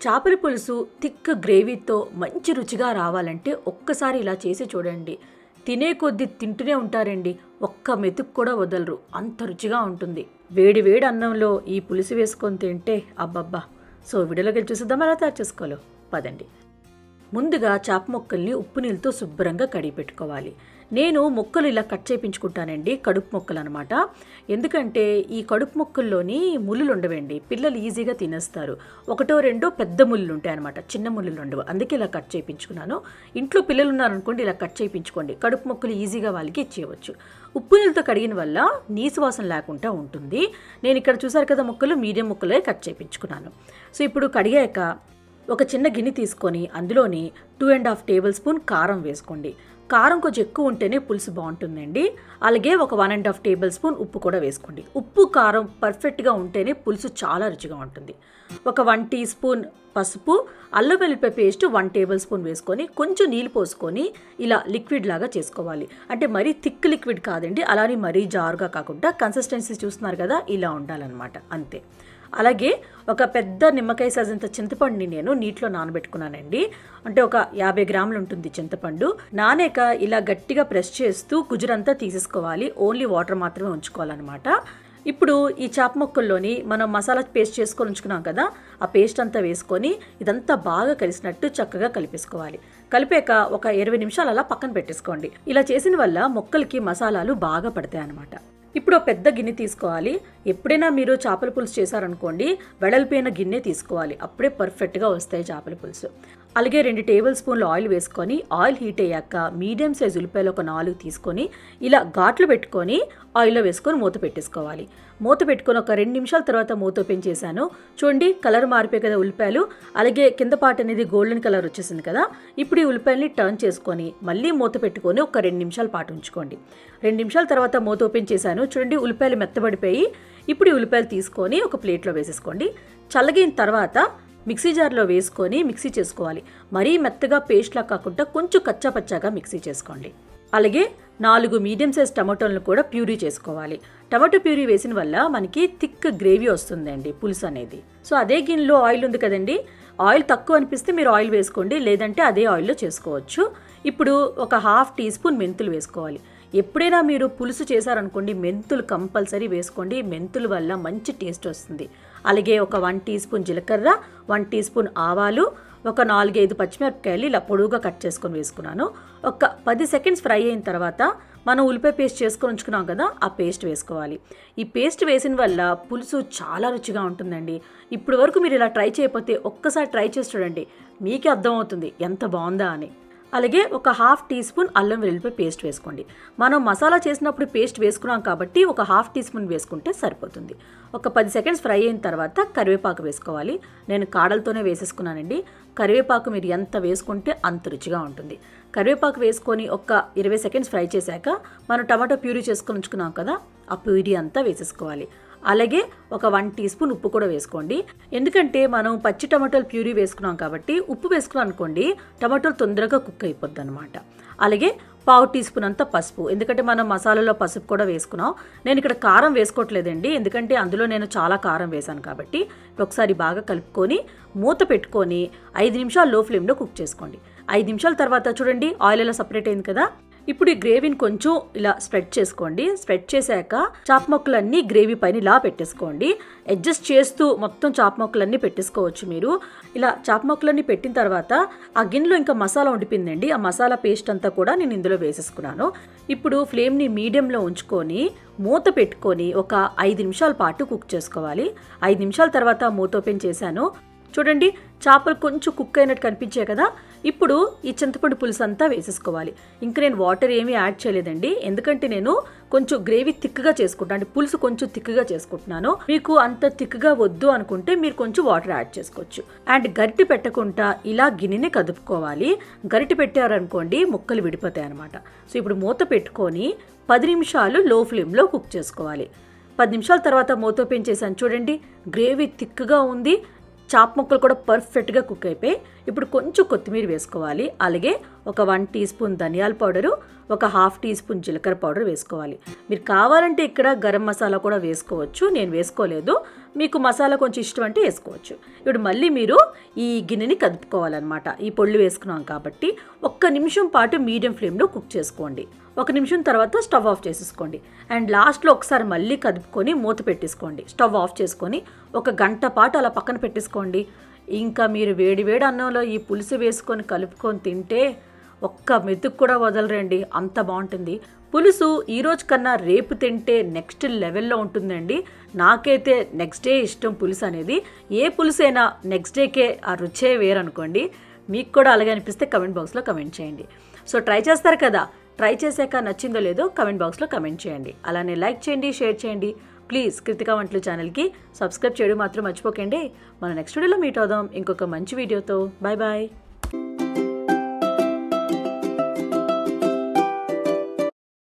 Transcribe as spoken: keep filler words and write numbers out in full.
చేపల పులుసు థిక్ గ్రేవీతో మంచి రుచిగా రావాలంటే ఒక్కసారి ఇలా చేసి చూడండి. తినే కొద్దీ తింటూనే ఉంటారండి. ఒక్క మెతుకు కూడా వదలరు, అంత రుచిగా ఉంటుంది. వేడి వేడి అన్నంలో ఈ పులుసు వేసుకొని తింటే అబ్బబ్బా. సో వీడియోలోకి వెళ్ళి చూసేద్దాం ఎలా తయారు చేసుకోవాలో. పదండి. ముందుగా చేప ముక్కల్ని ఉప్పు నీళ్ళతో శుభ్రంగా కడిగి పెట్టుకోవాలి. నేను ముక్కలు ఇలా కట్ చేయించుకుంటానండి, కడుపు ముక్కలు అనమాట. ఎందుకంటే ఈ కడుపు ముక్కల్లోని ముళ్ళులు ఉండవండి, పిల్లలు ఈజీగా తినేస్తారు. ఒకటో రెండో పెద్ద ముళ్ళు ఉంటాయి అనమాట, చిన్న ముళ్ళులు ఉండవు. అందుకే ఇలా కట్ చేయించుకున్నాను. ఇంట్లో పిల్లలు ఉన్నారనుకోండి ఇలా కట్ చేయించుకోండి, కడుపు ముక్కలు ఈజీగా వాళ్ళకి ఇచ్చేయవచ్చు. ఉప్పు నీళ్ళతో కడిగిన వల్ల నీసు వాసన లేకుండా ఉంటుంది. నేను ఇక్కడ చూసారు కదా ముక్కలు, మీడియం ముక్కలే కట్ చేయించుకున్నాను. సో ఇప్పుడు కడిగాక ఒక చిన్న గిన్నె తీసుకొని అందులోని two and half tablespoon కారం వేసుకోండి. కారం కొంచెం ఎక్కువ ఉంటేనే పులుసు బాగుంటుందండి. అలాగే ఒక one and half tablespoon ఉప్పు కూడా వేసుకోండి. ఉప్పు కారం పర్ఫెక్ట్గా ఉంటేనే పులుసు చాలా రుచిగా ఉంటుంది. ఒక వన్ టీ స్పూన్ పసుపు, అల్లం వెల్లుల్లిపాయ పేస్ట్ వన్ టేబుల్ స్పూన్ వేసుకొని కొంచెం నీళ్ళు పోసుకొని ఇలా లిక్విడ్ లాగా చేసుకోవాలి. అంటే మరీ థిక్ లిక్విడ్ కాదండి, అలానే మరీ జారుగా కాకుండా కన్సిస్టెన్సీ చూస్తున్నారు కదా, ఇలా ఉండాలన్నమాట, అంతే. అలాగే ఒక పెద్ద నిమ్మకాయ సైజంత చింతపండుని నేను నీటిలో నానబెట్టుకున్నానండి. అంటే ఒక యాభై గ్రాములు ఉంటుంది చింతపండు. నానేక ఇలా గట్టిగా ప్రెస్ చేస్తూ గుజ్జురంతా తీసేసుకోవాలి. ఓన్లీ వాటర్ మాత్రమే ఉంచుకోవాలన్నమాట. ఇప్పుడు ఈ చేప ముక్కల్లోని మనం మసాలా పేస్ట్ చేసుకొని ఉంచుకున్నాం కదా, ఆ పేస్ట్ అంతా వేసుకొని ఇదంతా బాగా కలిసినట్టు చక్కగా కలిపేసుకోవాలి. కలిపాక ఒక ఇరవై నిమిషాలు అలా పక్కన పెట్టేసుకోండి. ఇలా చేసిన వల్ల ముక్కలకి మసాలాలు బాగా పడతాయి అన్నమాట. ఇప్పుడు పెద్ద గిన్నె తీసుకోవాలి. ఎప్పుడైనా మీరు చేపల పులుసు చేశారనుకోండి, వెడల్పోయిన గిన్నె తీసుకోవాలి, అప్పుడే పర్ఫెక్ట్గా వస్తాయి చేపల పులుసు. అలాగే రెండు టేబుల్ స్పూన్లు ఆయిల్ వేసుకొని ఆయిల్ హీట్ అయ్యాక మీడియం సైజ్ ఉల్లిపాయలు ఒక నాలుగు తీసుకొని ఇలా ఘాట్లు పెట్టుకొని ఆయిల్లో వేసుకొని మూత పెట్టేసుకోవాలి. మూత పెట్టుకొని ఒక రెండు నిమిషాల తర్వాత మూత ఓపెన్ చేశాను. చూడండి కలర్ మారిపోయి కదా ఉల్లిపాయలు, అలాగే కింద పార్ట్ అనేది గోల్డెన్ కలర్ వచ్చేసింది కదా. ఇప్పుడు ఈ ఉల్లిపాయలని టర్న్ చేసుకొని మళ్ళీ మూత పెట్టుకొని ఒక రెండు నిమిషాల పాటు ఉంచుకోండి. రెండు నిమిషాల తర్వాత మూత ఓపెన్ చేశాను. చూడండి ఉల్లిపాయలు మెత్తబడిపోయి. ఇప్పుడు ఈ ఉల్లిపాయలు తీసుకొని ఒక ప్లేట్లో వేసేసుకోండి. చల్లగిన తర్వాత మిక్సీ జార్లో వేసుకొని మిక్సీ చేసుకోవాలి. మరీ మెత్తగా పేస్ట్లా కాకుండా కొంచెం కచ్చా పచ్చాగా మిక్సీ చేసుకోండి. అలాగే నాలుగు మీడియం సైజ్ టమాటోలను కూడా ప్యూరీ చేసుకోవాలి. టమాటో ప్యూరీ వేసిన వల్ల మనకి థిక్ గ్రేవీ వస్తుందండి పులుసు అనేది. సో అదే గిన్నెలో ఆయిల్ ఉంది కదండి, ఆయిల్ తక్కువ అనిపిస్తే మీరు ఆయిల్ వేసుకోండి, లేదంటే అదే ఆయిల్లో చేసుకోవచ్చు. ఇప్పుడు ఒక హాఫ్ టీ స్పూన్ మెంతులు వేసుకోవాలి. ఎప్పుడైనా మీరు పులుసు చేశారనుకోండి మెంతులు కంపల్సరీ వేసుకోండి, మెంతుల వల్ల మంచి టేస్ట్ వస్తుంది. అలాగే ఒక వన్ టీ స్పూన్ జీలకర్ర, వన్ టీ స్పూన్ ఆవాలు, ఒక నాలుగైదు పచ్చిమిరపకాయలు ఇలా పొడువుగా కట్ చేసుకొని వేసుకున్నాను. ఒక పది సెకండ్స్ ఫ్రై అయిన తర్వాత మనం ఉల్లిపాయ పేస్ట్ చేసుకొని ఉంచుకున్నాం కదా, ఆ పేస్ట్ వేసుకోవాలి. ఈ పేస్ట్ వేసిన వల్ల పులుసు చాలా రుచిగా ఉంటుందండి. ఇప్పుడు వరకు మీరు ఇలా ట్రై చేయకపోతే ఒక్కసారి ట్రై చేసి చూడండి, మీకే అర్థమవుతుంది ఎంత బాగుందా అని. అలాగే ఒక హాఫ్ టీ స్పూన్ అల్లం వెల్లుల్లిపాయ పేస్ట్ వేసుకోండి. మనం మసాలా చేసినప్పుడు పేస్ట్ వేసుకున్నాం కాబట్టి ఒక హాఫ్ టీ స్పూన్ వేసుకుంటే సరిపోతుంది. ఒక పది సెకండ్స్ ఫ్రై అయిన తర్వాత కరివేపాకు వేసుకోవాలి. నేను కాడలతోనే వేసేసుకున్నానండి. కరివేపాకు మీరు ఎంత వేసుకుంటే అంత రుచిగా ఉంటుంది. కరివేపాకు వేసుకొని ఒక ఇరవై సెకండ్స్ ఫ్రై చేశాక మనం టమాటో ప్యూరీ చేసుకొని ఉంచుకున్నాం కదా, ఆ ప్యూరీ అంతా వేసేసుకోవాలి. అలాగే ఒక వన్ టీ స్పూన్ ఉప్పు కూడా వేసుకోండి. ఎందుకంటే మనం పచ్చి టమాటోలు ప్యూరీ వేసుకున్నాం కాబట్టి ఉప్పు వేసుకున్నాం అనుకోండి టమాటోలు తొందరగా కుక్ అయిపోద్ది అనమాట. అలాగే పావు టీ స్పూన్ అంతా పసుపు, ఎందుకంటే మనం మసాలాలో పసుపు కూడా వేసుకున్నాం. నేను ఇక్కడ కారం వేసుకోవట్లేదండి, ఎందుకంటే అందులో నేను చాలా కారం వేసాను కాబట్టి. ఒకసారి బాగా కలుపుకొని మూత పెట్టుకొని ఐదు నిమిషాలు లో ఫ్లేమ్లో కుక్ చేసుకోండి. ఐదు నిమిషాల తర్వాత చూడండి ఆయిల్ ఎలా సపరేట్ అయింది కదా. ఇప్పుడు ఈ గ్రేవీని కొంచెం ఇలా స్ప్రెడ్ చేసుకోండి. స్ప్రెడ్ చేశాక చాప ముక్కలన్నీ గ్రేవీ పైన ఇలా పెట్టేసుకోండి. అడ్జస్ట్ చేస్తూ మొత్తం చాప ముక్కలన్నీ పెట్టేసుకోవచ్చు మీరు. ఇలా చాప ముక్కలన్నీ పెట్టిన తర్వాత ఆ గిన్నెలో ఇంకా మసాలా ఉండిపోయిందండి, ఆ మసాలా పేస్ట్ అంతా కూడా నేను ఇందులో వేసేసుకున్నాను. ఇప్పుడు ఫ్లేమ్ని మీడియంలో ఉంచుకొని మూత పెట్టుకొని ఒక ఐదు నిమిషాల పాటు కుక్ చేసుకోవాలి. ఐదు నిమిషాల తర్వాత మూత ఓపెన్ చేశాను. చూడండి చేపలు కొంచెం కుక్ అయినట్టు కనిపించాయి కదా. ఇప్పుడు ఈ చింతపండు పులుసు అంతా వేసేసుకోవాలి. ఇంకా నేను వాటర్ ఏమీ యాడ్ చేయలేదండి, ఎందుకంటే నేను కొంచెం గ్రేవీ థిక్గా చేసుకుంటాను, అంటే పులుసు కొంచెం థిక్గా చేసుకుంటున్నాను. మీకు అంత థిక్గా వద్దు అనుకుంటే మీరు కొంచెం వాటర్ యాడ్ చేసుకోవచ్చు. అండ్ గరిటె పెట్టకుండా ఇలా గిన్నెని కదుపుకోవాలి. గరిటె పెట్టారనుకోండి ముక్కలు విడిపోతాయి అనమాట. సో ఇప్పుడు మూత పెట్టుకొని పది నిమిషాలు లో ఫ్లేమ్లో కుక్ చేసుకోవాలి. పది నిమిషాల తర్వాత మూత ఓపెన్ చేశాను. చూడండి గ్రేవీ థిక్గా ఉంది, చాప ముక్కలు కూడా పర్ఫెక్ట్గా కుక్ అయిపోయి. ఇప్పుడు కొంచెం కొత్తిమీర వేసుకోవాలి. అలాగే ఒక వన్ టీ స్పూన్ ధనియాల పౌడరు, ఒక హాఫ్ టీ స్పూన్ జీలకర్ర పౌడర్ వేసుకోవాలి. మీరు కావాలంటే ఇక్కడ గరం మసాలా కూడా వేసుకోవచ్చు, నేను వేసుకోలేదు. మీకు మసాలా కొంచెం ఇష్టం అంటే వేసుకోవచ్చు. ఇప్పుడు మళ్ళీ మీరు ఈ గిన్నెని కదుపుకోవాలన్నమాట. ఈ పొళ్ళు వేసుకున్నాం కాబట్టి ఒక్క నిమిషం పాటు మీడియం ఫ్లేమ్లో కుక్ చేసుకోండి. ఒక నిమిషం తర్వాత స్టవ్ ఆఫ్ చేసేసుకోండి. అండ్ లాస్ట్లో ఒకసారి మళ్ళీ కదుపుకొని మూత పెట్టేసుకోండి. స్టవ్ ఆఫ్ చేసుకొని ఒక గంట పాటు అలా పక్కన పెట్టేసుకోండి. ఇంకా మీరు వేడి వేడి అన్నంలో ఈ పులుసు వేసుకొని కలుపుకొని తింటే ఒక్క మెతుకు కూడా వదలరండి, అంత బాగుంటుంది. పులుసు ఈరోజు కన్నా రేపు తింటే నెక్స్ట్ లెవెల్లో ఉంటుందండి. నాకైతే నెక్స్ట్ డే ఇష్టం పులుసు అనేది. ఏ పులుసు అయినా నెక్స్ట్ డేకే ఆ రుచే వేరనుకోండి. మీకు కూడా అలాగే అనిపిస్తే కమెంట్ బాక్స్లో కమెంట్ చేయండి. సో ట్రై చేస్తారు కదా, ట్రై చేశాక నచ్చిందో లేదో కమెంట్ బాక్స్లో కమెంట్ చేయండి. అలానే లైక్ చేయండి, షేర్ చేయండి. ప్లీజ్ కృతికా వంటలు ఛానల్కి సబ్స్క్రైబ్ చేయడం మాత్రం మర్చిపోకండి. మన నెక్స్ట్ వీడియోలో మీట్ అవుదాం ఇంకొక మంచి వీడియోతో. Bye bye.